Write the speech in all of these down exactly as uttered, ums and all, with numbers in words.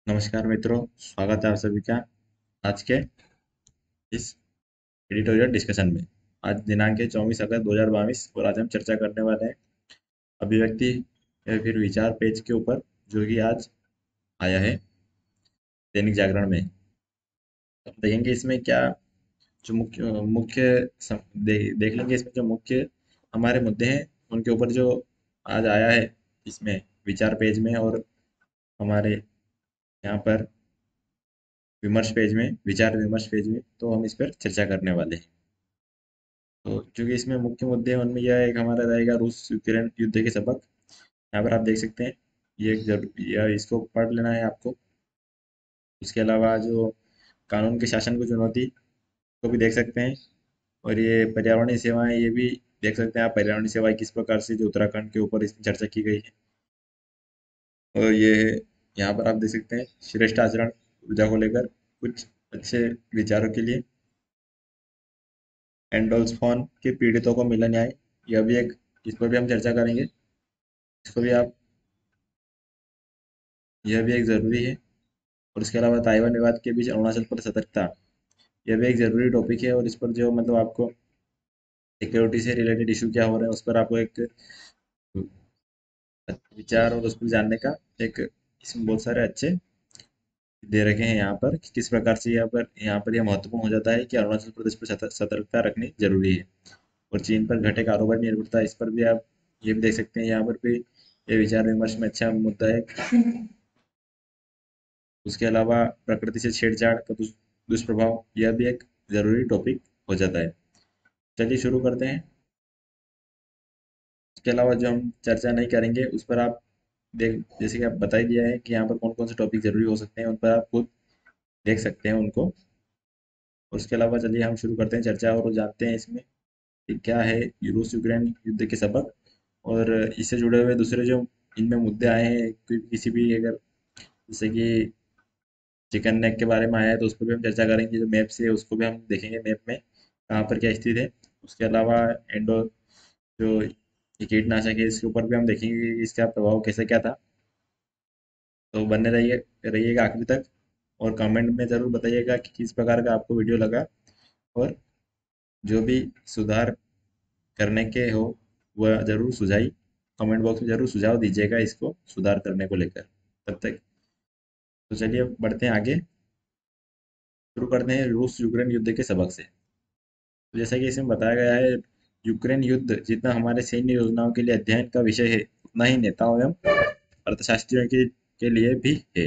नमस्कार मित्रों, स्वागत है आप सभी का आज के इस एडिटोरियल डिस्कशन में। आज दिनांक है चौबीस अगस्त दो हज़ार बाईस और आज हम चर्चा करने वाले हैं अभिव्यक्ति या फिर विचार पेज के ऊपर, जो कि आज आया है दैनिक जागरण में। हम देखेंगे इसमें क्या जो मुख्य मुख्य सम- दे, देख लेंगे इसमें जो मुख्य हमारे मुद्दे हैं उनके ऊपर, जो आज आया है इसमें विचार पेज में और हमारे यहाँ पर विमर्श पेज में, विचार विमर्श पेज में। तो हम इस पर चर्चा करने वाले हैं। तो चूंकि इसमें मुख्य मुद्दे हैं उनमें यह एक हमारा रहेगा रूस यूक्रेन युद्ध के सबक। यहाँ पर आप देख सकते हैं, ये एक जरूर यह इसको पढ़ लेना है आपको। उसके अलावा जो कानून के शासन को चुनौती को भी देख सकते हैं, और ये पर्यावरणीय सेवाएं, ये भी देख सकते हैं आप। पर्यावरणीय सेवाएं किस प्रकार से जो उत्तराखंड के ऊपर इसमें चर्चा की गई है। और ये यहाँ पर आप देख सकते हैं श्रेष्ठ आचरण ऊर्जा को लेकर कुछ अच्छे विचारों के लिए। एंडोल्सफॉन के पीड़ितों को मिला न्याय, यह भी एक, इस पर भी हम चर्चा करेंगे। इसको भी आप, यह भी एक ज़रूरी है। और इसके अलावा ताइवान विवाद के बीच अरुणाचल पर सतर्कता, यह भी एक ज़रूरी टॉपिक है। और इस पर जो मतलब आपको सिक्योरिटी से रिलेटेड इशू क्या हो रहे हैं उस पर आपको एक विचार और उस पर जानने का एक, इसमें बहुत सारे अच्छे दे रखे हैं यहाँ पर कि किस प्रकार से यहाँ पर यहाँ पर यह महत्वपूर्ण हो जाता है कि अरुणाचल प्रदेश पर सतर- सतर्कता रखनी जरूरी है। और चीन पर घटे कारोबार निर्भरता, इस पर भी आप ये भी देख सकते हैं। यहाँ पर भी ये विचार विमर्श में अच्छा मुद्दा है। उसके अलावा प्रकृति से छेड़छाड़ का दुष- दुष्प्रभाव, यह भी एक जरूरी टॉपिक हो जाता है। चलिए शुरू करते हैं। इसके अलावा जो हम चर्चा नहीं करेंगे उस पर आप देख, जैसे कि आप बता ही दिया है कि यहाँ पर कौन कौन से टॉपिक जरूरी हो सकते हैं, उन पर आप खुद देख सकते हैं उनको। और उसके अलावा चलिए हम शुरू करते हैं चर्चा और जानते हैं इसमें कि क्या है रूस यूक्रेन युद्ध के सबक। और इससे जुड़े हुए दूसरे जो इनमें मुद्दे आए हैं, कोई किसी भी, अगर जैसे कि चिकन नेक के बारे में आया है तो उस पर भी हम चर्चा करेंगे। जो मैप से है उसको भी हम देखेंगे, मैप में कहाँ पर क्या स्थित है। उसके अलावा एंडो जो ये कीटनाशक है इसके ऊपर भी हम देखेंगे कि इसका प्रभाव कैसे क्या था। तो बने रहिए रहिएगा आखिर तक, और कमेंट में ज़रूर बताइएगा कि किस प्रकार का आपको वीडियो लगा। और जो भी सुधार करने के हो वह ज़रूर सुझाई कमेंट बॉक्स में ज़रूर सुझाव दीजिएगा इसको सुधार करने को लेकर। तब तक तो चलिए बढ़ते हैं आगे। शुरू करते हैं रूस यूक्रेन युद्ध के सबक से। तो जैसा कि इसमें बताया गया है, यूक्रेन युद्ध जितना हमारे सैन्य योजनाओं के लिए अध्ययन का विषय है, उतना ही नेताओं एवं अर्थशास्त्रियों के, के लिए भी है।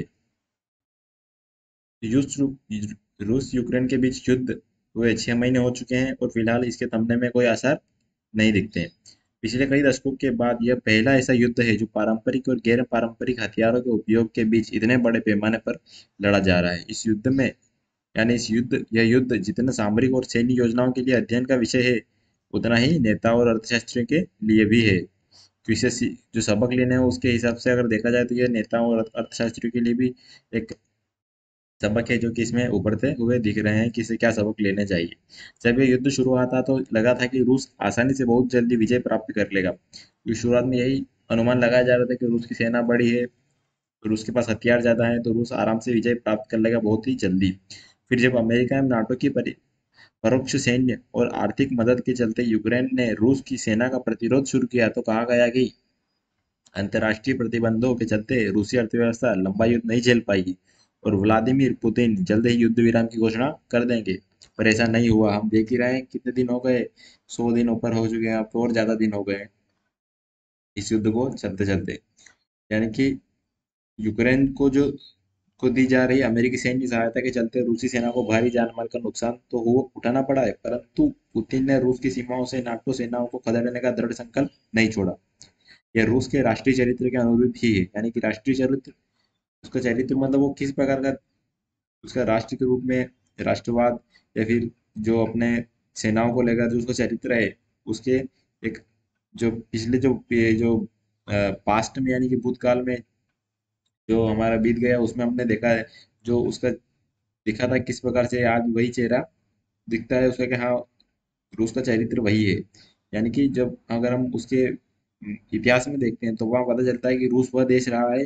रूस रूस यूक्रेन के बीच युद्ध हुए छह महीने हो चुके हैं और फिलहाल इसके थमने में कोई आसार नहीं दिखते हैं। पिछले कई दशकों के बाद यह पहला ऐसा युद्ध है जो पारंपरिक और गैर पारंपरिक हथियारों के उपयोग के बीच इतने बड़े पैमाने पर लड़ा जा रहा है। इस युद्ध में, यानी इस युद्ध यह युद्ध जितना सामरिक और सैन्य योजनाओं के लिए अध्ययन का विषय है, उतना ही नेता और अर्थशास्त्रियों के लिए भी है। तो इसे सी- जो सबक लेने हैं उसके हिसाब से अगर देखा जाए तो यह नेताओं और अर्थशास्त्रियों के लिए भी एक सबक है, जो कि इसमें उभरते हुए दिख रहे हैं कि इसे क्या सबक लेने चाहिए। जब ये युद्ध शुरू हुआ था तो लगा था कि रूस आसानी से बहुत जल्दी विजय प्राप्त कर लेगा, क्योंकि शुरुआत में यही अनुमान लगाया जा रहा था कि रूस की सेना बड़ी है, रूस के पास हथियार ज्यादा है, तो रूस आराम से विजय प्राप्त कर लेगा बहुत ही जल्दी। फिर जब अमेरिका एवं नाटो की परि- परोक्ष सैन्य और आर्थिक मदद के चलते यूक्रेन ने रूस की सेना का प्रतिरोध शुरू किया, तो कहा गया कि अंतर्राष्ट्रीय प्रतिबंधों के चलते रूसी अर्थव्यवस्था लंबा युद्ध नहीं झेल पाएगी और व्लादिमीर पुतिन जल्द ही युद्ध विराम की घोषणा कर देंगे। पर ऐसा नहीं हुआ। हम देख ही रहे हैं कितने दिन हो गए, सौ दिन ऊपर हो चुके हैं, अब तो और ज्यादा दिन हो गए हैं इस युद्ध को चलते चलते। यानी कि यूक्रेन को जो को दी जा रही अमेरिकी सैन्य सहायता के चलते रूसी सेना को भारी जानमाल का नुकसान तो हो उठाना पड़ा है, परंतु पुतिन ने रूस की सीमाओं से नाटो सेनाओं को खदेड़ने का दृढ़ संकल्प नहीं छोड़ा। यह रूस के राष्ट्रीय चरित्र के अनुरूप ही है। यानी कि राष्ट्रीय चरित्र, उसका चरित्र मतलब वो किस प्रकार का उसका राष्ट्र के रूप में, राष्ट्रवाद, या फिर जो अपने सेनाओं को लेकर जो उसका चरित्र है, उसके एक जो पिछले जो जो पास्ट में, यानी कि भूतकाल में जो हमारा बीत गया उसमें हमने देखा है, जो उसका दिखा था किस प्रकार से आज वही चेहरा दिखता है उसका कि हाँ, रूस का चरित्र वही है। यानी कि जब अगर हम उसके इतिहास में देखते हैं तो वहाँ पता चलता है कि रूस वह देश रहा है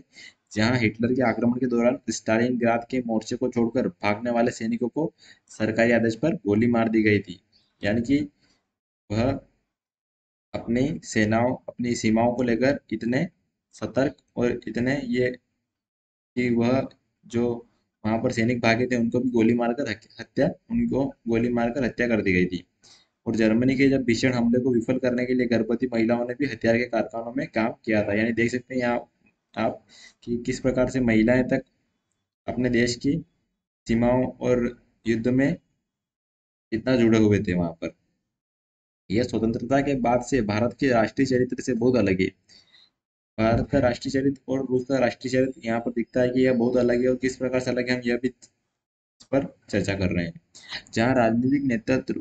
जहां हिटलर के आक्रमण के दौरान स्टालिनग्राद के मोर्चे को छोड़कर भागने वाले सैनिकों को सरकारी आदेश पर गोली मार दी गई थी। यानी कि वह अपनी सेनाओं अपनी सीमाओं को लेकर इतने सतर्क और इतने ये कि वह जो वहां पर सैनिक भागे थे उनको भी गोली मारकर हक- हत्या उनको गोली मारकर हत्या कर दी गई थी। और जर्मनी के जब भीषण हमले को विफल करने के लिए गर्भवती महिलाओं ने भी हथियार के कारखानों में काम किया था। यानी देख सकते हैं यहाँ आप कि किस प्रकार से महिलाएं तक अपने देश की सीमाओं और युद्ध में इतना जुड़े हुए थे वहां पर। यह स्वतंत्रता के बाद से भारत के राष्ट्रीय चरित्र से बहुत अलग है। भारत का राष्ट्रीय चरित्र और रूस का राष्ट्रीय चरित्र यहाँ पर दिखता है कि यह बहुत अलग है, और किस प्रकार से अलग है हम यह भी इस पर चर्चा कर रहे हैं। जहाँ राजनीतिक नेतृत्व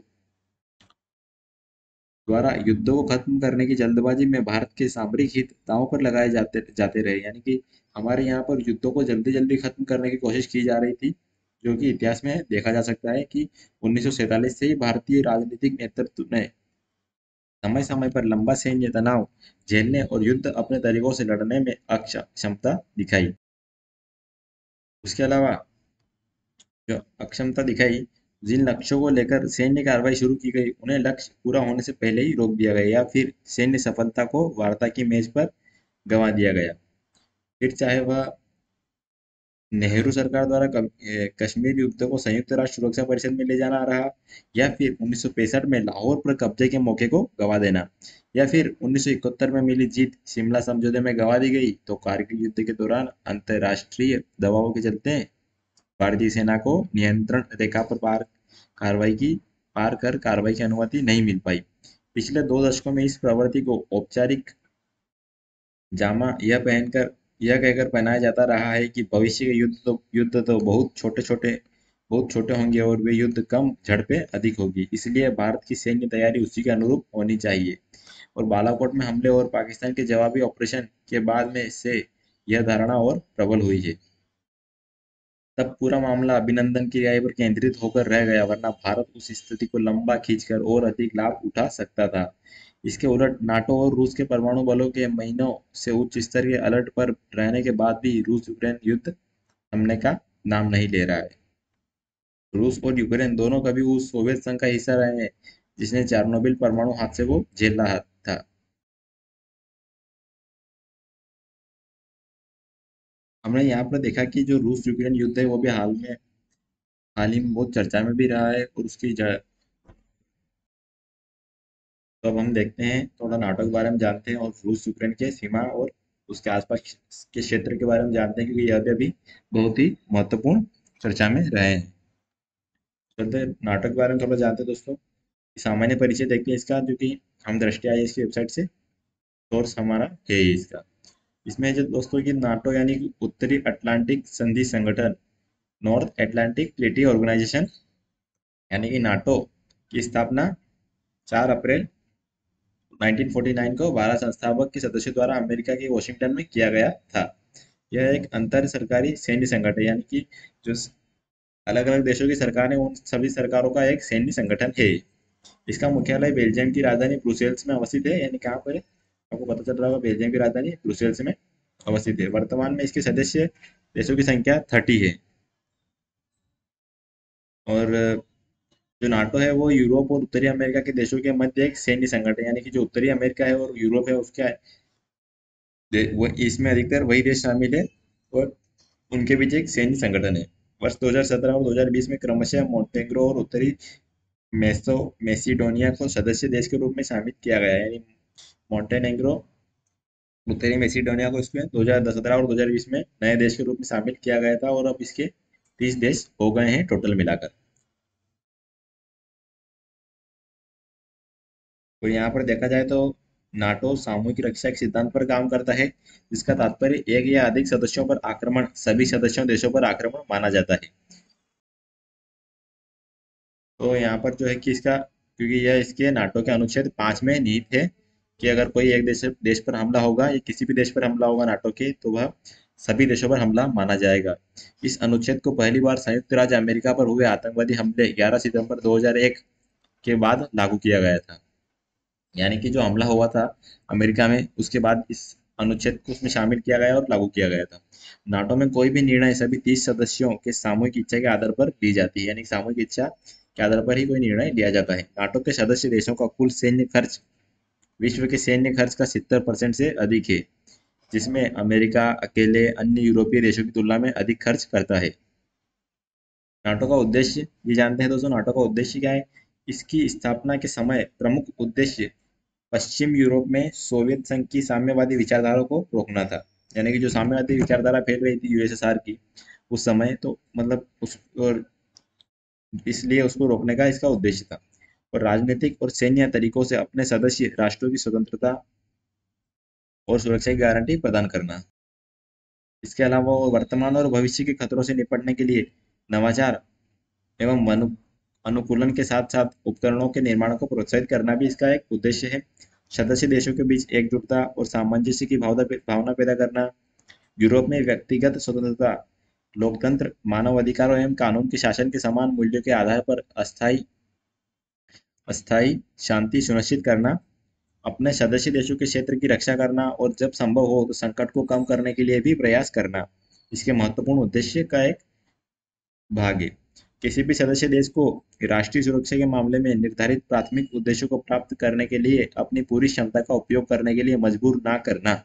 द्वारा युद्धों को खत्म करने की जल्दबाजी में भारत के सामरिक हित दांव पर लगाए जाते जाते रहे। यानी कि हमारे यहाँ पर युद्धों को जल्दी जल्दी खत्म करने की कोशिश की जा रही थी, जो कि इतिहास में देखा जा सकता है कि उन्नीस सौ सैंतालीस से ही भारतीय राजनीतिक नेतृत्व ने समय समय पर लंबा सैन्य तनाव झेलने और युद्ध अपने तरीकों से लड़ने में अक्ष- क्षमता दिखाई। उसके अलावा जो अक्षमता दिखाई, जिन लक्ष्यों को लेकर सैन्य कार्रवाई शुरू की गई उन्हें लक्ष्य पूरा होने से पहले ही रोक दिया गया, या फिर सैन्य सफलता को वार्ता की मेज पर गंवा दिया गया। फिर चाहे वह नेहरू सरकार द्वारा कब- ए, कश्मीर युद्ध को संयुक्त राष्ट्र सुरक्षा परिषद में ले जाना रहा, या फिर उन्नीस सौ पैंसठ में लाहौर पर कब्जे के मौके को गवा देना, या फिर उन्नीस सौ इकहत्तर में मिली जीत शिमला समझौते में गवा दी गई, तो कारगिल युद्ध के दौरान अंतर्राष्ट्रीय दबावों के चलते भारतीय सेना को नियंत्रण रेखा पर पार कार्रवाई की पार कर कार्रवाई की अनुमति नहीं मिल पाई। पिछले दो दशकों में इस प्रवृत्ति को औपचारिक जामा यह पहनकर यह कहकर पहनाया जाता रहा है कि भविष्य के युद्ध तो युद्ध तो बहुत छोटे छोटे बहुत छोटे होंगे और वे युद्ध कम झड़पें अधिक होगी, इसलिए भारत की सैन्य तैयारी उसी के अनुरूप होनी चाहिए। और बालाकोट में हमले और पाकिस्तान के जवाबी ऑपरेशन के बाद में से यह धारणा और प्रबल हुई है। तब पूरा मामला अभिनंदन की रिहाई पर केंद्रित होकर रह गया, वरना भारत उस स्थिति को लंबा खींचकर और अधिक लाभ उठा सकता था। इसके उलट नाटो और रूस के परमाणु बलों के महीनों से उच्च स्तर के अलर्ट पर रहने के बाद भी रूस यूक्रेन युद्ध थमने का नाम नहीं ले रहा है। रूस और यूक्रेन दोनों कभी उस सोवियत संघ का हिस्सा रहे हैं जिसने चार्नोबिल परमाणु हादसे को झेल रहा था। हमने यहाँ पर देखा कि जो रूस यूक्रेन युद्ध है वो भी हाल में हाल ही में बहुत चर्चा में भी रहा है, और उसकी ज- तो अब हम देखते हैं थोड़ा नाटो के बारे में जानते हैं, और रूस यूक्रेन के सीमा और उसके आसपास के क्षेत्र के बारे में जानते हैं, क्योंकि यह भी अभी बहुत ही महत्वपूर्ण चर्चा में रहे हैं। चलते हैं नाटो के बारे में थोड़ा जानते हैं दोस्तों। सामान्य परिचय देखते हैं इसका, जो कि हम दृष्टि आई इसकी वेबसाइट से सोर्स हमारा है ही इसका। इसमें जो दोस्तों की नाटो यानी कि उत्तरी अटलांटिक संधि संगठन, नॉर्थ अटलांटिक ट्रीटी ऑर्गेनाइजेशन, यानी कि नाटो की स्थापना चार अप्रैल उन्नीस सौ उनचास को बारह संस्थापक के सदस्यों द्वारा अमेरिका के वॉशिंगटन में किया गया था। यह एक अंतर सरकारी सैन्य संगठन है, यानी कि जो अलग अलग देशों की सरकार है उन सभी सरकारों का एक सैन्य संगठन है। इसका मुख्यालय बेल्जियम की राजधानी ब्रुसेल्स में अवस्थित है। यानी कहाँ पर है आपको पता चल रहा होगा, बेल्जियम की राजधानी ब्रुसेल्स में अवस्थित है। वर्तमान में इसके सदस्य देशों की संख्या तीस है। और जो नाटो है वो यूरोप और उत्तरी अमेरिका के देशों के मध्य एक सैन्य संगठन है, यानी कि जो उत्तरी अमेरिका है और यूरोप है उसका दे- वो इसमें अधिकतर वही देश शामिल है, और उनके बीच एक सैन्य संगठन है। वर्ष दो हज़ार सत्रह और दो हज़ार बीस में क्रमशः मोंटेनेग्रो और उत्तरी मेसो मेसिडोनिया को सदस्य देश के रूप में शामिल किया गया है। यानी मोंटेनेग्रो उत्तरी मेसिडोनिया को इसमें दो हज़ार सत्रह और दो हज़ार बीस में नए देश के रूप में शामिल किया गया था, और अब इसके तीस देश हो गए हैं टोटल मिलाकर। तो यहाँ पर देखा जाए तो नाटो सामूहिक रक्षा के सिद्धांत पर काम करता है, जिसका तात्पर्य एक या अधिक सदस्यों पर आक्रमण सभी सदस्यों देशों पर आक्रमण माना जाता है। तो यहाँ पर जो है कि इसका क्योंकि यह इसके नाटो के अनुच्छेद पाँच में निहित है कि अगर कोई एक देश देश पर हमला होगा या किसी भी देश पर हमला होगा नाटो के, तो वह सभी देशों पर हमला माना जाएगा। इस अनुच्छेद को पहली बार संयुक्त राज्य अमेरिका पर हुए आतंकवादी हमले ग्यारह सितंबर दो हज़ार एक के बाद लागू किया गया था। यानी कि जो हमला हुआ था अमेरिका में, उसके बाद इस अनुच्छेद को उसमें शामिल किया गया और लागू किया गया था। नाटो में कोई भी निर्णय सभी तीस सदस्यों के सामूहिक इच्छा के आधार पर ली जाती है, यानी सामूहिक इच्छा के आधार पर ही कोई निर्णय लिया जाता है। नाटो के सदस्य देशों का कुल सैन्य खर्च विश्व के सैन्य खर्च का सत्तर परसेंट से अधिक है, जिसमें अमेरिका अकेले अन्य यूरोपीय देशों की तुलना में अधिक खर्च करता है। नाटो का उद्देश्य ये जानते हैं दोस्तों, नाटो का उद्देश्य क्या है? इसकी स्थापना के समय प्रमुख उद्देश्य पश्चिम यूरोप में सोवियत संघ की साम्यवादी विचारधारा को रोकना था। यानी कि जो साम्यवादी विचारधारा फैल रही थी यूएसएसआर की उस समय, तो मतलब उस और इसलिए उसको रोकने का इसका उद्देश्य था। और राजनीतिक और सैन्य तरीकों से अपने सदस्य राष्ट्रों की स्वतंत्रता और सुरक्षा की गारंटी प्रदान करना। इसके अलावा वो वर्तमान और भविष्य के खतरों से निपटने के लिए नवाचार एवं अनु अनुकूलन के साथ साथ उपकरणों के निर्माण को प्रोत्साहित करना भी इसका एक उद्देश्य है। सदस्य देशों के बीच एकजुटता और सामंजस्य की भावना भावना पैदा करना। यूरोप में व्यक्तिगत स्वतंत्रता, लोकतंत्र, मानव अधिकारों एवं कानून के शासन के समान मूल्यों के आधार पर अस्थायी अस्थायी शांति सुनिश्चित करना। अपने सदस्य देशों के क्षेत्र की रक्षा करना और जब संभव हो तो संकट को कम करने के लिए भी प्रयास करना इसके महत्वपूर्ण उद्देश्य का एक भाग है। किसी भी सदस्य देश को राष्ट्रीय सुरक्षा के मामले में निर्धारित प्राथमिक उद्देश्यों को प्राप्त करने के लिए अपनी पूरी क्षमता का उपयोग करने के लिए मजबूर ना करना।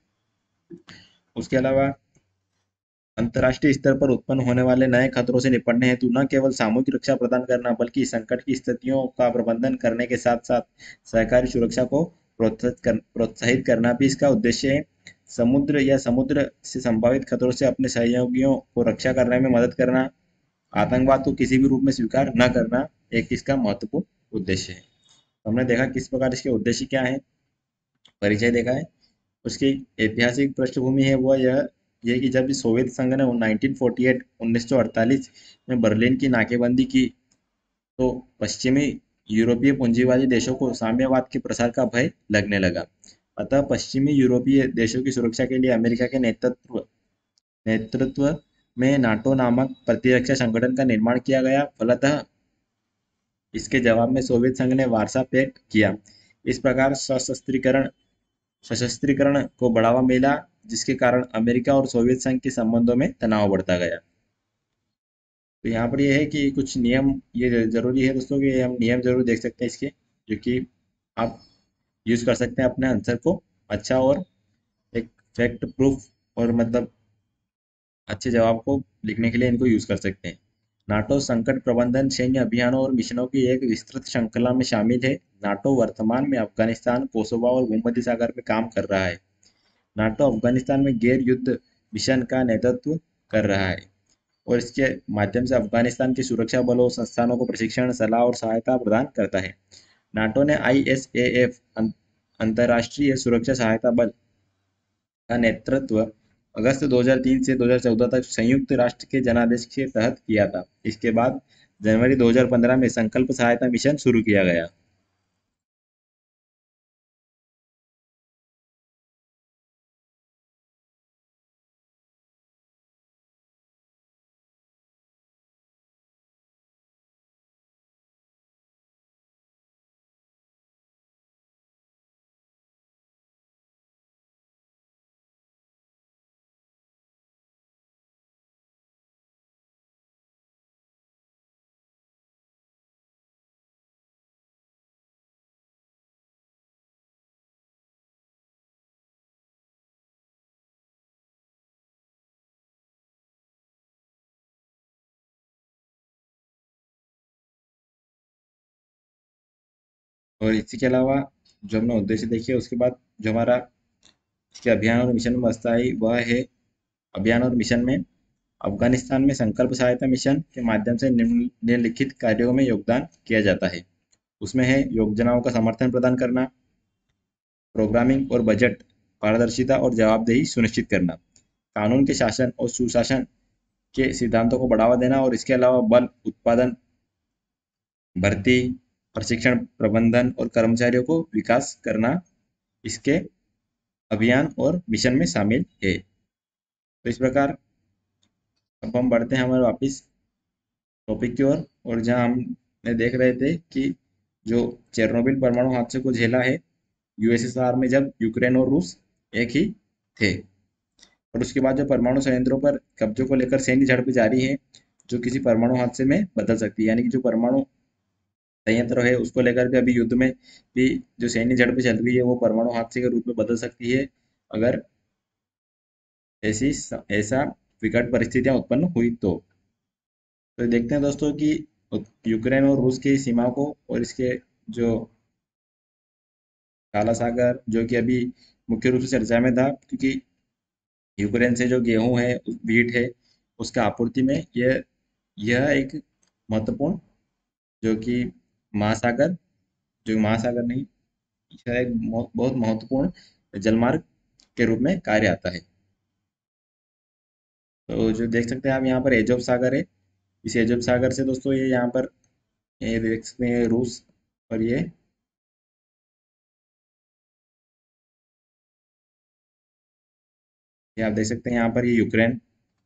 उसके अलावा अंतर्राष्ट्रीय स्तर पर उत्पन्न होने वाले नए खतरों से निपटने हेतु न केवल सामूहिक रक्षा प्रदान करना बल्कि संकट की स्थितियों का प्रबंधन करने के साथ साथ सहकारी सुरक्षा को प्रोत्साहित कर, प्रोत्साहित करना भी इसका उद्देश्य है। समुद्र या समुद्र से संभावित खतरों से अपने सहयोगियों को रक्षा करने में मदद करना, आतंकवाद को किसी भी रूप में स्वीकार न करना एक इसका महत्वपूर्ण उद्देश्य है। हमने देखा किस प्रकार इसके उद्देश्य क्या है, परिचय देखा है। उसकी ऐतिहासिक पृष्ठभूमि है वह यह ये कि जब सोवियत संघ ने उन्नीस सौ अड़तालीस उन्नीस सौ अड़तालीस में बर्लिन की नाकेबंदी की तो पश्चिमी यूरोपीय पूंजीवादी देशों को साम्यवाद के प्रसार का भय लगने लगा। अतः पश्चिमी यूरोपीय देशों की सुरक्षा के लिए अमेरिका के नेतृत्व नेतृत्व में नाटो नामक प्रतिरक्षा संगठन का निर्माण किया गया। फलतः इसके जवाब में सोवियत संघ ने वार्सा पैक्ट किया। इस प्रकार सशस्त्रीकरण सशस्त्रीकरण को बढ़ावा मिला, जिसके कारण अमेरिका और सोवियत संघ के संबंधों में तनाव बढ़ता गया। तो यहाँ पर ये है कि कुछ नियम ये जरूरी है दोस्तों कि हम नियम जरूर देख सकते हैं इसके, जो कि आप यूज कर सकते हैं अपने आंसर को अच्छा और एक फैक्ट प्रूफ और मतलब अच्छे जवाब को लिखने के लिए इनको यूज कर सकते हैं। नाटो संकट प्रबंधन सैन्य अभियानों और मिशनों की एक विस्तृत श्रृंखला में शामिल है। नाटो वर्तमान में अफगानिस्तान, कोसोवो और भूमध्य सागर में काम कर रहा है। नाटो अफगानिस्तान में गैर युद्ध मिशन का नेतृत्व कर रहा है और इसके माध्यम से अफगानिस्तान के सुरक्षा बलों संस्थानों को प्रशिक्षण, सलाह और सहायता प्रदान करता है। नाटो ने आई एस ए एफ अंतर्राष्ट्रीय सुरक्षा सहायता बल का नेतृत्व अगस्त दो हज़ार तीन से दो हज़ार चौदह तक संयुक्त राष्ट्र के जनादेश के तहत किया था। इसके बाद जनवरी दो हज़ार पंद्रह में संकल्प सहायता मिशन शुरू किया गया। और इसी के अलावा जो हमने उद्देश्य देखे उसके बाद जो हमारा इसके अभियान और मिशन में बसता है वह है अभियान और मिशन में अफगानिस्तान में संकल्प सहायता मिशन के माध्यम से निम्न- निम्नलिखित कार्यों में योगदान किया जाता है। उसमें है योजनाओं का समर्थन प्रदान करना, प्रोग्रामिंग और बजट पारदर्शिता और जवाबदेही सुनिश्चित करना, कानून के शासन और सुशासन के सिद्धांतों को बढ़ावा देना और इसके अलावा बल उत्पादन, भर्ती, प्रशिक्षण, प्रबंधन और कर्मचारियों को विकास करना इसके अभियान और मिशन में शामिल है। तो इस प्रकार अब हम बढ़ते हैं हमारे वापिस टॉपिक की ओर और जहां हम देख रहे थे कि जो चेरनोबिल परमाणु हादसे को झेला है यूएसएसआर में जब यूक्रेन और रूस एक ही थे। और उसके बाद जो परमाणु संयंत्रों पर कब्जों को लेकर सैन्य झड़पें जारी हैं, जो किसी परमाणु हादसे में बदल सकती है। यानी कि जो परमाणु संयंत्र है उसको लेकर भी अभी युद्ध में भी जो सैन्य झड़पें चल रही है वो परमाणु हादसे के रूप में बदल सकती है, अगर ऐसी ऐसा विकट परिस्थितियां उत्पन्न हुई तो। तो देखते हैं दोस्तों कि यूक्रेन और रूस की सीमाओं को और इसके जो काला सागर जो कि अभी मुख्य रूप से चर्चा में था, क्योंकि यूक्रेन से जो गेहूं है व्हीट है उसका आपूर्ति में यह यह एक महत्वपूर्ण जो कि महासागर जो महासागर नहीं, यह एक बहुत बहुत महत्वपूर्ण जलमार्ग के रूप में कार्य आता है। तो जो देख सकते हैं आप यहाँ पर एजोव सागर है। इस एजोव सागर से दोस्तों ये यहाँ पर ये देख सकते हैं रूस, और ये ये आप देख सकते हैं यहाँ पर ये यूक्रेन,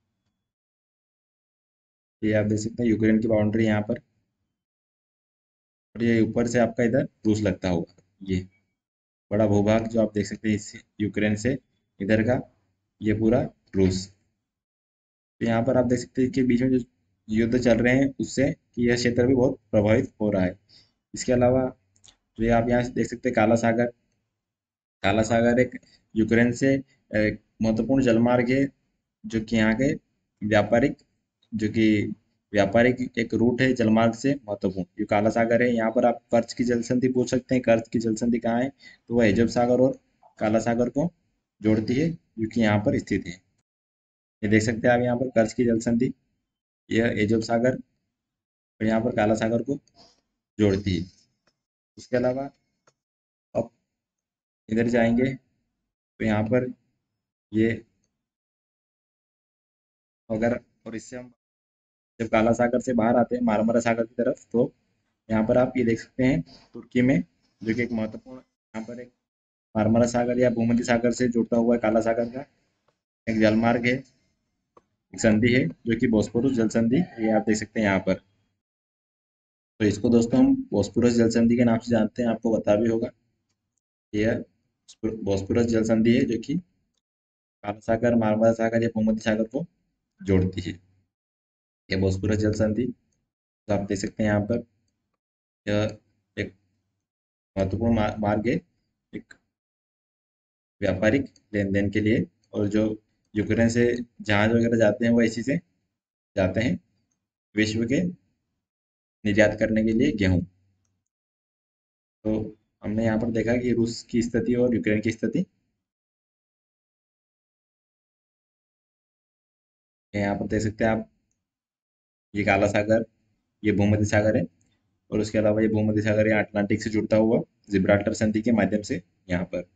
ये आप देख सकते हैं यूक्रेन की बाउंड्री यहाँ पर, और ये ऊपर से आपका इधर रूस लगता होगा। ये बड़ा भूभाग जो आप देख सकते हैं इस यूक्रेन से इधर का, ये पूरा रूस। तो यहाँ पर आप देख सकते हैं कि बीच में जो युद्ध चल रहे हैं उससे कि यह क्षेत्र भी बहुत प्रभावित हो रहा है। इसके अलावा जो ये आप यहाँ देख सकते हैं काला सागर, काला सागर एक यूक्रेन से एक महत्वपूर्ण जलमार्ग है, जो कि यहाँ के व्यापारिक जो कि व्यापारिक एक रूट है जलमार्ग से महत्वपूर्ण, जो काला सागर है। यहाँ पर आप कर्ज की जलसंधि पूछ सकते हैं, कर्ज की जलसंधि कहाँ है, तो वह एजब सागर और काला सागर को जोड़ती है, जो कि यहाँ पर स्थित है। ये देख सकते हैं आप यहाँ पर कर्ज की जलसंधि, यह एजब सागर और यहाँ पर काला सागर को जोड़ती है। इसके अलावा अब इधर जाएंगे तो यहाँ पर ये अगर, और इससे हम जब काला सागर से बाहर आते हैं मारमरा सागर की तरफ, तो यहाँ पर आप ये देख सकते हैं तुर्की में जो कि एक महत्वपूर्ण यहाँ पर एक मारमरा सागर या भूमध्य सागर से जुड़ता हुआ काला सागर का एक जलमार्ग है, एक संधि है जो कि बोस्पोरस जल संधि, ये आप देख सकते हैं यहाँ पर। तो इसको दोस्तों हम बोस्पोरस जल संधि के नाम से जानते हैं, आपको पता भी होगा। यह बोस्पोरस जल संधि है जो कि काला सागर मारमरा सागर या भूमध्य सागर को जोड़ती है। यह बोस्पोरस जल संधि तो आप देख सकते हैं यहाँ पर, यह एक महत्वपूर्ण मा- मार्ग है एक व्यापारिक लेन देन के लिए, और जो यूक्रेन से जहाज वगैरह जाते हैं वो इसी से जाते हैं विश्व के निर्यात करने के लिए गेहूं। तो हमने यहाँ पर देखा कि रूस की स्थिति और यूक्रेन की स्थिति, यहाँ पर देख सकते हैं आप, ये काला सागर, ये भूमध्य सागर है, और उसके अलावा ये भूमध्य सागर यहाँ अटलांटिक से जुड़ता हुआ जिब्राल्टर संधि के माध्यम से यहाँ पर,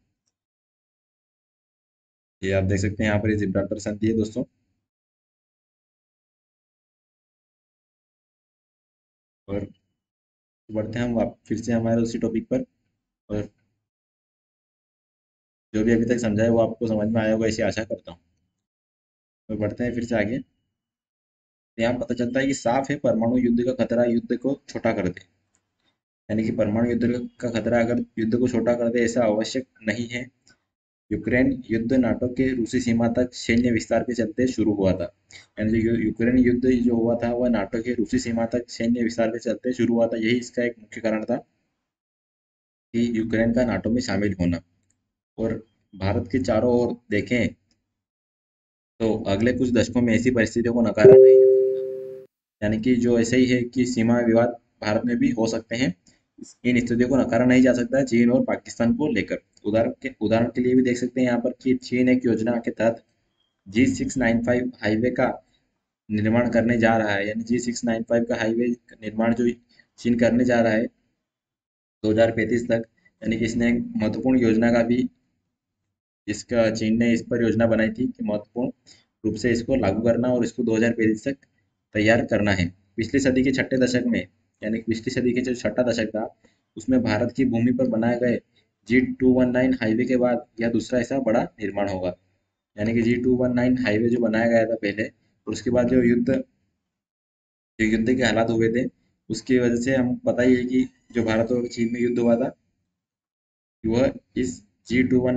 ये आप देख सकते हैं यहाँ पर ये जिब्राल्टर संधि है दोस्तों। और बढ़ते हैं हम वाप- फिर से हमारे उसी टॉपिक पर, और जो भी अभी तक समझा है वो आपको समझ में आया होगा ऐसी आशा करता हूँ। तो बढ़ते हैं फिर से आगे। तो यहाँ पता चलता है कि साफ है परमाणु युद्ध का खतरा युद्ध को छोटा कर दे। यानी कि परमाणु युद्ध का खतरा अगर युद्ध को छोटा कर दे ऐसा आवश्यक नहीं है। यूक्रेन युद्ध नाटो के रूसी सीमा तक सैन्य विस्तार के चलते शुरू हुआ था। यानी जो यू- यूक्रेन युद्ध जो हुआ था वह नाटो के रूसी सीमा तक सैन्य विस्तार के चलते शुरू हुआ था। यही इसका एक मुख्य कारण था कि यूक्रेन का नाटो में शामिल होना। और भारत के चारों ओर देखें तो अगले कुछ दशकों में ऐसी परिस्थितियों को नकारा नहीं जा सकता। यानी कि जो ऐसे ही है कि सीमा विवाद भारत में भी हो सकते हैं, इन स्थितियों को नकारा नहीं जा सकता चीन और पाकिस्तान को लेकर। उदाहरण के उदाहरण के लिए भी देख सकते हैं यहाँ पर कि चीन एक योजना के तहत G six nine five highway का निर्माण करने जा रहा है। यानी जी सिक्स नाइन फाइव का हाईवे निर्माण जो चीन करने जा रहा है दो हजार पैंतीस तक। यानी कि इसने एक महत्वपूर्ण योजना का भी, इसका चीन ने इस पर योजना बनाई थी कि महत्वपूर्ण रूप से इसको लागू करना और इसको दो हजार पैंतीस तक तैयार करना है। पिछली सदी के छठे दशक में, यानी कि पिछली सदी के जो छठा दशक था उसमें भारत की भूमि पर बनाए गए G two one nine highway के बाद यह दूसरा ऐसा बड़ा निर्माण होगा। यानी कि G two one nine highway जो बनाया गया था पहले, और उसके बाद जो युद्ध जो युद्ध के हालात हुए थे उसकी वजह से हम पता ही है कि जो भारत और चीन में युद्ध हुआ था वह इस G two one nine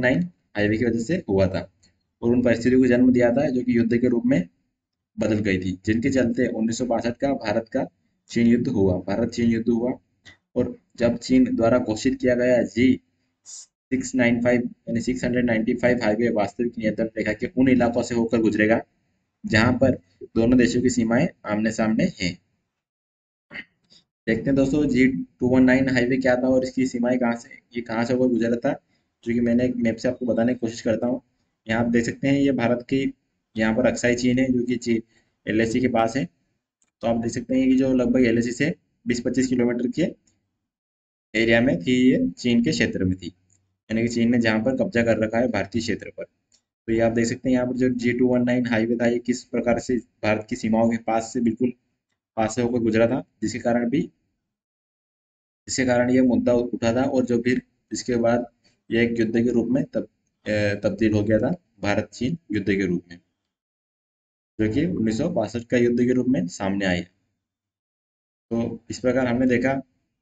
highway की वजह से हुआ था और उन परिस्थितियों को जन्म दिया था जो कि युद्ध के रूप में बदल गई थी, जिनके चलते उन्नीस सौ बासठ का भारत का चीन युद्ध हुआ भारत चीन युद्ध हुआ। और जब चीन द्वारा घोषित किया गया जी सिक्स नाइन फाइव यानी six hundred ninety five highway वास्तविक नियंत्रण रेखा के उन इलाकों से होकर गुजरेगा जहां पर दोनों देशों की सीमाएं आमने सामने हैं। देखते हैं दोस्तों, G two one nine highway क्या था और इसकी सीमाएं कहाँ से ये कहाँ से होकर गुजरा था, जो कि मैंने एक मैप से आपको बताने की कोशिश करता हूँ। यहाँ आप देख सकते हैं ये भारत की, यहाँ पर अक्साई चीन है जो कि ची एल के पास है। तो आप देख सकते हैं कि जो लगभग एल से बीस पच्चीस किलोमीटर के एरिया में थी, ये चीन के क्षेत्र में थी, यानी कि चीन ने जहाँ पर कब्जा कर रखा है भारतीय क्षेत्र पर। तो ये आप देख सकते हैं यहाँ पर जो G two one nine highway था ये किस प्रकार से भारत की सीमाओं के पास से बिल्कुल पास से होकर गुजरा था, जिसके कारण भी जिसके कारण ये मुद्दा उठा था और जो फिर इसके बाद ये एक युद्ध के रूप में तब अ, तब्दील हो गया था, भारत चीन युद्ध के रूप में, जो कि उन्नीस सौ बासठ का युद्ध के रूप में सामने आई। तो इस प्रकार हमने देखा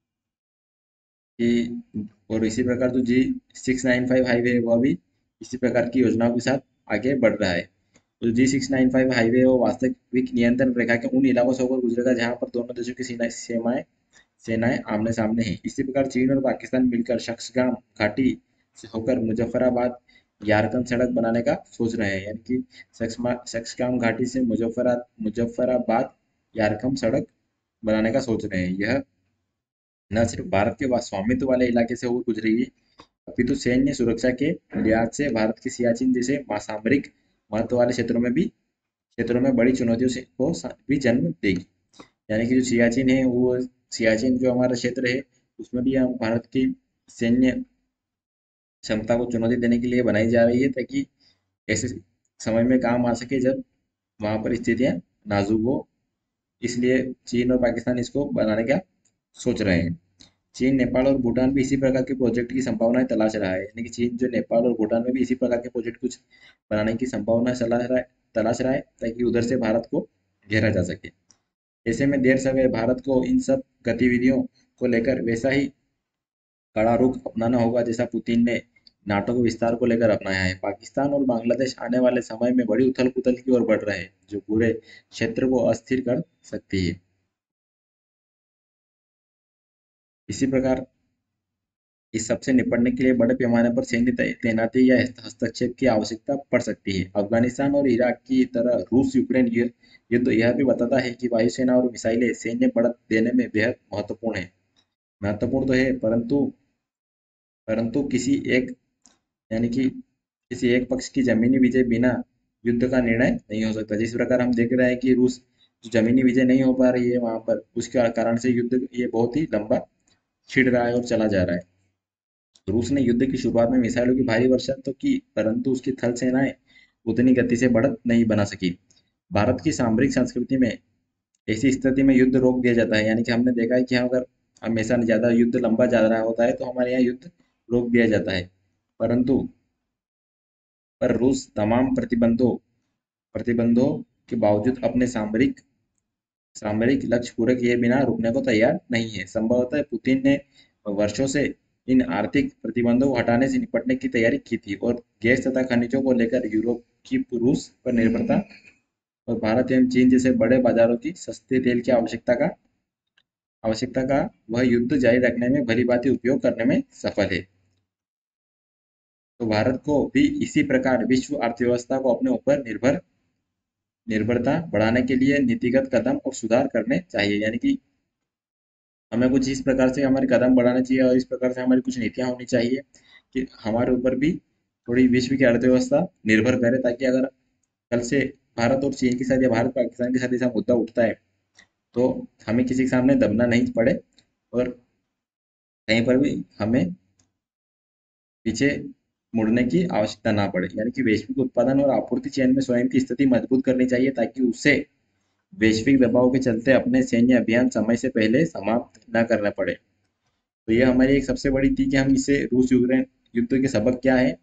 कि और इसी प्रकार जो G six nine five highway है वह भी इसी प्रकार की योजनाओं के साथ आगे बढ़ रहा है। तो G six nine five highway वो वास्तविक नियंत्रण रेखा के उन इलाकों से होकर गुजरेगा जहां पर दोनों देशों की सीमा सीमाएं सेनाएं आमने सामने हैं। इसी प्रकार चीन और पाकिस्तान मिलकर शक्सगाम घाटी से होकर मुजफ्फराबाद यारकन सड़क बनाने का सोच रहे हैं, यानी कि शक्समा शक्सगाम घाटी से मुजफ्फरा मुजफ्फराबाद यारकम सड़क बनाने का सोच रहे हैं। यह न सिर्फ भारत के वा- स्वामित्व वाले इलाके से होकर गुजरेगी, अपितु सैन्य सुरक्षा के लिहाज से भारत के सियाचिन जैसे सामरिक महत्व वाले क्षेत्रों में भी क्षेत्रों में बड़ी चुनौतियों से को सा- भी जन्म देगी। यानी कि जो सियाचिन है वो सियाचिन जो हमारा क्षेत्र है उसमें भी हम भारत की सैन्य क्षमता को चुनौती देने के लिए बनाई जा रही है, ताकि ऐसे समय में काम आ सके जब वहां पर स्थितियां नाजुक हो। इसलिए चीन और पाकिस्तान इसको बनाने का सोच रहे हैं। चीन नेपाल और भूटान भी इसी प्रकार के प्रोजेक्ट की संभावनाएं तलाश रहा है, यानी कि चीन जो नेपाल और भूटान में भी इसी प्रकार के प्रोजेक्ट कुछ बनाने की संभावना तलाश रहा है तलाश रहा है ताकि उधर से भारत को घेरा जा सके। ऐसे में देर सवेर भारत को इन सब गतिविधियों को लेकर वैसा ही कड़ा रुख अपनाना होगा जैसा पुतिन ने नाटो के विस्तार को लेकर अपनाया है। पाकिस्तान और बांग्लादेश आने वाले समय में बड़ी उथल पुथल की ओर बढ़ रहे हैं जो पूरे क्षेत्र को अस्थिर कर सकती है। इसी प्रकार इस सबसे निपटने के लिए बड़े पैमाने पर सैन्य तै- तैनाती या हस्तक्षेप की आवश्यकता पड़ सकती है। अफगानिस्तान और इराक की तरह रूस यूक्रेन यु- युद्ध यह भी बताता है कि वायुसेना और मिसाइलें सैन्य बढ़त देने में बेहद महत्वपूर्ण है महत्वपूर्ण तो है, परंतु परंतु किसी एक यानी कि किसी एक पक्ष की जमीनी विजय बिना युद्ध का निर्णय नहीं हो सकता। जिस प्रकार हम देख रहे हैं कि रूस जो जमीनी विजय नहीं हो पा रही है वहां पर, उसके कारण से युद्ध ये बहुत ही लंबा छिड़ रहा है और चला जा रहा है। रूस ने युद्ध की शुरुआत में मिसाइलों की भारी वर्षा तो की, परंतु उसकी थल सेनाएं उतनी गति से बढ़त नहीं बना सकी। भारत की सामरिक संस्कृति में ऐसी स्थिति में युद्ध रोक दिया जाता है, यानी कि हमने देखा है कि अगर हमेशा ज्यादा युद्ध लंबा जा रहा होता है तो हमारे यहाँ युद्ध रोक दिया जाता है। परंतु पर रूस तमाम प्रतिबंधों प्रतिबंधों के बावजूद अपने सामरिक सामरिक लक्ष्य पूरे किए बिना रुकने को तैयार नहीं है। संभवतः पुतिन ने वर्षों से इन आर्थिक प्रतिबंधों को हटाने से निपटने की तैयारी की थी और गैस तथा खनिजों को लेकर यूरोप की रूस पर निर्भरता और भारत एवं चीन जैसे बड़े बाजारों की सस्ते तेल की आवश्यकता का आवश्यकता का वह युद्ध जारी रखने में भलीभांति उपयोग करने में सफल है। तो भारत को भी इसी प्रकार विश्व अर्थव्यवस्था को अपने ऊपर निर्भर निर्भरता बढ़ाने के लिए नीतिगत कदम और सुधार करने चाहिए, यानी कि हमें कुछ इस प्रकार से हमारे कदम बढ़ाने चाहिए और इस प्रकार से हमारी कुछ नीतियां होनी चाहिए कि हमारे ऊपर भी थोड़ी विश्व की अर्थव्यवस्था निर्भर करे, ताकि अगर कल से भारत और चीन के साथ या भारत पाकिस्तान के साथ ऐसा मुद्दा उठता है तो हमें किसी के सामने दबना नहीं पड़े और कहीं पर भी हमें पीछे मुड़ने की आवश्यकता ना पड़े। यानी कि वैश्विक उत्पादन और आपूर्ति चेन में स्वयं की स्थिति मजबूत करनी चाहिए ताकि उसे वैश्विक दबाव के चलते अपने सैन्य अभियान समय से पहले समाप्त न करना पड़े। तो ये हमारी एक सबसे बड़ी थी कि हम इसे रूस यूक्रेन युद्ध के सबक क्या है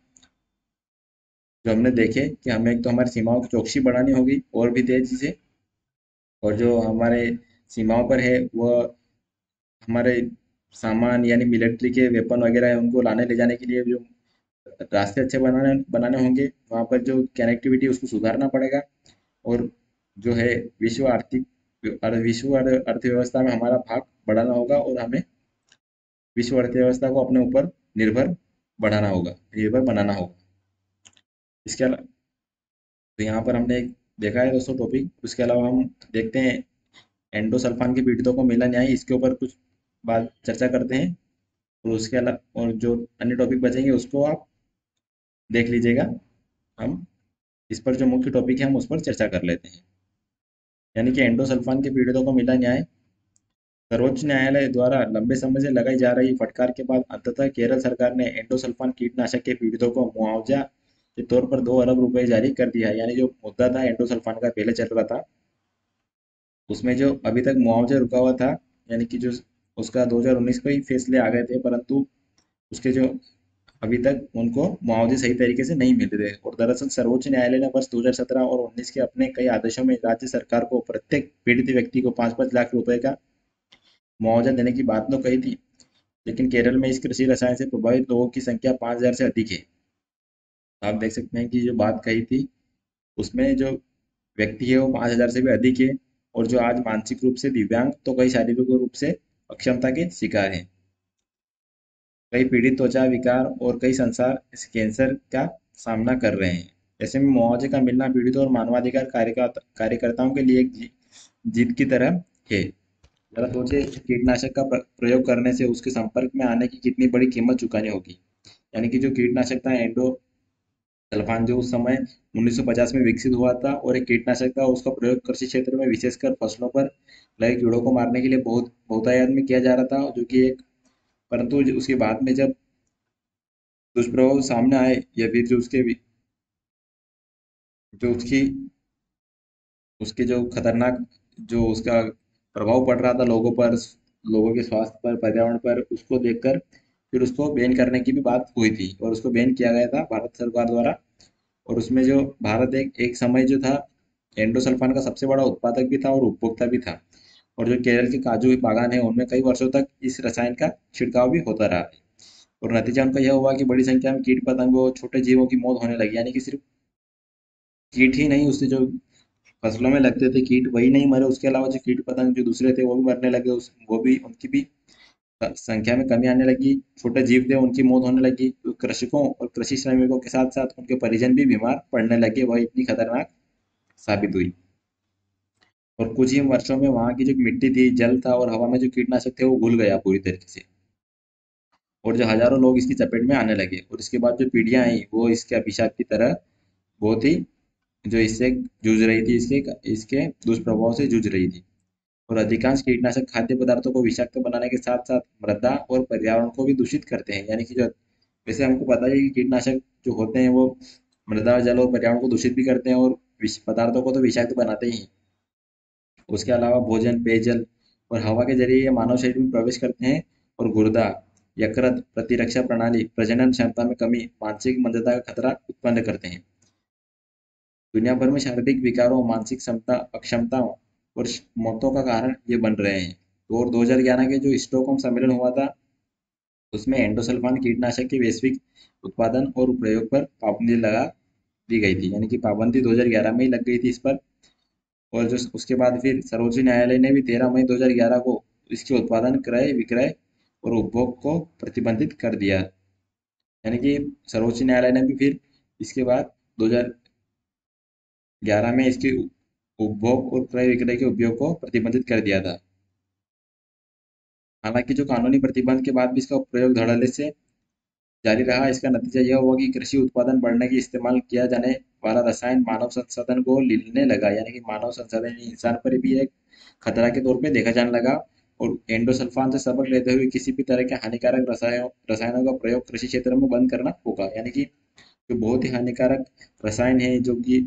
जो हमने देखे कि हमें एक तो हमारी सीमाओं की चौकसी बढ़ानी होगी और भी तेजी से, और जो हमारे सीमाओं पर है वह हमारे सामान यानी मिलिट्री के वेपन वगैरह है उनको लाने ले जाने के लिए जो रास्ते अच्छे बनाने बनाने होंगे, वहाँ पर जो कनेक्टिविटी उसको सुधारना पड़ेगा। और जो है विश्व आर्थिक अर्थ विश्व अर्थ- अर्थव्यवस्था में हमारा भाग बढ़ाना होगा, और हमें विश्व अर्थव्यवस्था को अपने ऊपर निर्भर बढ़ाना होगा, निर्भर बनाना होगा। इसके अलावा तो यहाँ पर हमने एक देखा है दोस्तों टॉपिक। उसके अलावा हम देखते हैं एंडोसल्फान के पीड़ितों को मिला न्याय, इसके ऊपर कुछ बात चर्चा करते हैं। और उसके अलावा और जो अन्य टॉपिक बचेंगे उसको आप देख लीजिएगा। हम इस पर जो मुख्य टॉपिक है हम उस पर चर्चा कर लेते हैं। यानी कि एंडोसल्फान के पीड़ितों को मिला न्याय। सर्वोच्च न्यायालय द्वारा लंबे समय से लगाई जा रही फटकार के बाद अंततः केरल सरकार ने एंडोसल्फान कीटनाशक के पीड़ितों को मुआवजा के तौर पर दो अरब रुपए जारी कर दिया है। यानी जो मुद्दा था एंडोसल्फान का पहले चल रहा था, उसमें जो अभी तक मुआवजा रुका हुआ था, यानी कि जो उसका दो हज़ार उन्नीस को ही फैसले आ गए थे, परंतु उसके जो अभी तक उनको मुआवजे सही तरीके से नहीं मिल रहे। और दरअसल सर्वोच्च न्यायालय ने वर्ष दो हज़ार सत्रह और उन्नीस के अपने कई आदेशों में राज्य सरकार को प्रत्येक पीड़ित व्यक्ति को पाँच पाँच लाख रुपए का मुआवजा देने की बात तो कही थी, लेकिन केरल में इस कृषि रसायन से प्रभावित लोगों की संख्या पाँच हज़ार से अधिक है। आप देख सकते हैं कि जो बात कही थी उसमें जो व्यक्ति है वो पाँच हज़ार से भी अधिक है। और जो आज मानसिक रूप से दिव्यांग तो कई शारीरिक रूप से अक्षमता के शिकार हैं। कई पीड़ित त्वचा विकार और कई संसार इस कैंसर का सामना कर रहे हैं। ऐसे में मुआवजे का मिलना पीड़ितों और मानवाधिकार कार्यकर्ता कार्यकर्ताओं के लिए एक जी- जीत की तरह है। जरा सोचिए, कीटनाशक का प्र- प्रयोग करने से उसके संपर्क में आने की कितनी बड़ी कीमत चुकानी होगी। यानी कि जो कीटनाशक था एंडो सल्फान, जो उस समय उन्नीस सौ पचास में विकसित हुआ था, और एक कीटनाशक था, उसका प्रयोग कृषि क्षेत्र में विशेषकर फसलों पर लगे कीड़ों को मारने के लिए बहुत बहुतायत में किया जा रहा था, जो कि एक परंतु जो उसके बाद में जब दुष्प्रभाव सामने आए, या फिर जो उसके भी- जो उसकी उसके जो खतरनाक जो उसका प्रभाव पड़ रहा था लोगों पर, लोगों के स्वास्थ्य पर, पर्यावरण पर, उसको देखकर फिर उसको बैन करने की भी बात हुई थी, और उसको बैन किया गया था भारत सरकार द्वारा। और उसमें जो भारत एक एक समय जो था एंडोसल्फान का सबसे बड़ा उत्पादक भी था और उपभोक्ता भी था। और जो केरल के काजू के बागान है उनमें कई वर्षों तक इस रसायन का छिड़काव भी होता रहा है। और नतीजा उनका यह हुआ कि बड़ी संख्या में कीट पतंगों और छोटे जीवों की मौत होने लगी। यानी कि सिर्फ कीट ही नहीं, उससे जो फसलों में लगते थे कीट वही नहीं मरे, उसके अलावा जो कीट पतंग जो दूसरे थे वो भी मरने लगे, उस वो भी उनकी भी संख्या में कमी आने लगी। छोटे जीव थे उनकी मौत होने लगी। तो कृषकों और कृषि श्रमिकों के साथ साथ उनके परिजन भी बीमार पड़ने लगे। वह इतनी खतरनाक साबित हुई। और कुछ ही वर्षों में वहां की जो मिट्टी थी, जल था और हवा में जो कीटनाशक थे वो घुल गया पूरी तरीके से। और जो हजारों लोग इसकी चपेट में आने लगे। और इसके बाद जो पीढ़ियां आई वो इसके अभिशाप की तरह बहुत ही जो इससे जूझ रही थी, इसके इसके दुष्प्रभाव से जूझ रही थी। और अधिकांश कीटनाशक खाद्य पदार्थों को विषाक्त बनाने के साथ साथ मृदा और पर्यावरण को भी दूषित करते हैं। यानी कि जो वैसे हमको पता है कि कीटनाशक जो होते हैं वो मृदा, जल और पर्यावरण को दूषित भी करते हैं, और विष पदार्थों को तो विषाक्त बनाते ही हैं। उसके अलावा भोजन, पेयजल और हवा के जरिए ये मानव शरीर में प्रवेश करते हैं। और गुर्दा, यकृत, प्रतिरक्षा प्रणाली, प्रजनन क्षमता में कमी, मानसिक मंदता का खतरा उत्पन्न करते हैं। दुनिया भर में शारीरिक विकारों, मानसिक क्षमता अक्षमताओं और मौतों का कारण ये बन रहे हैं। तो और दो हज़ार ग्यारह के जो स्टॉकहोम सम्मेलन हुआ था उसमें एंडोसल्फान कीटनाशक के वैश्विक उत्पादन और प्रयोग पर पाबंदी लगा दी गई थी। यानी कि पाबंदी दो हज़ार ग्यारह में ही लग गई थी इस पर। और जो उसके बाद फिर सर्वोच्च न्यायालय ने भी तेरह मई दो हज़ार ग्यारह को इसके उत्पादन, क्रय, विक्रय और उपभोग को प्रतिबंधित कर दिया। यानी कि सर्वोच्च न्यायालय ने भी फिर इसके बाद दो हज़ार ग्यारह में इसके उपभोग और क्रय विक्रय के उपयोग को प्रतिबंधित कर दिया था। हालांकि जो कानूनी प्रतिबंध के बाद भी इसका प्रयोग धड़ल्ले से जारी रहा। इसका नतीजा यह हुआ कि कृषि उत्पादन बढ़ने की इस्तेमाल किया जाने वाला रसायन मानव संसाधन को लेने लगा। यानी कि मानव संसाधन यानी इंसान पर भी एक खतरा के तौर पे देखा जाने लगा। और एंडोसल्फान से सबक लेते हुए किसी भी तरह के हानिकारक रसायनों रसायनों का प्रयोग कृषि क्षेत्र में बंद करना होगा। यानी कि जो बहुत ही हानिकारक रसायन है, जो कि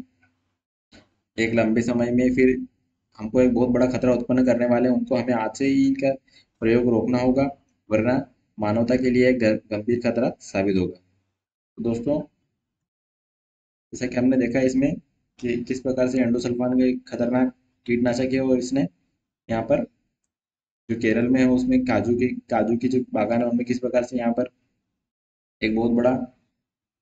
एक लंबे समय में फिर हमको एक बहुत बड़ा खतरा उत्पन्न करने वाले हैं, उनको हमें आज से ही इनका प्रयोग रोकना होगा, वरना मानवता के लिए एक ग- गंभीर खतरा साबित होगा। तो दोस्तों, जैसा कि हमने देखा इसमें कि किस प्रकार से एंडोसल्फान का एक खतरनाक कीटनाशक है, और इसने यहाँ पर जो केरल में है उसमें काजू की काजू की जो बागान है उनमें किस प्रकार से यहाँ पर एक बहुत बड़ा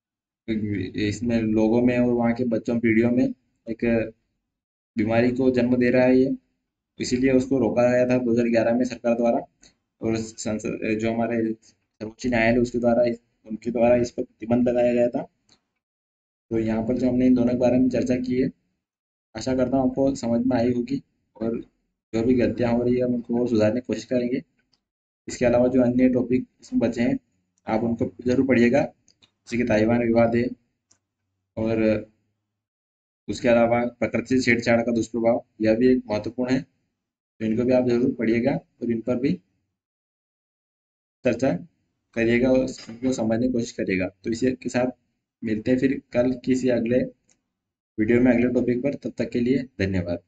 इसमें लोगों में और वहाँ के बच्चों पीढ़ियों में एक बीमारी को जन्म दे रहा है ये। इसीलिए उसको रोका गया था दो हज़ार ग्यारह में सरकार द्वारा। और संसद जो हमारे सर्वोच्च न्यायालय उसके द्वारा इस- उनके द्वारा इस पर प्रतिबंध लगाया गया था। तो यहाँ पर जो हमने इन दोनों के बारे में चर्चा की है, आशा करता हूँ आपको समझ में आई होगी। और जो भी गलतियाँ हो रही है हम उनको और सुधारने की कोशिश करेंगे। इसके अलावा जो अन्य टॉपिक इसमें बचे हैं आप उनको जरूर पढ़िएगा, जैसे कि ताइवान विवाद है, और उसके अलावा प्रकृति से छेड़छाड़ का दुष्प्रभाव, यह भी एक महत्वपूर्ण है। तो इनको भी आप जरूर पढ़िएगा और इन पर भी चर्चा करिएगा और उनको समझने की कोशिश करिएगा। तो इसी के साथ मिलते हैं फिर कल किसी अगले वीडियो में अगले टॉपिक पर। तब तक के लिए धन्यवाद।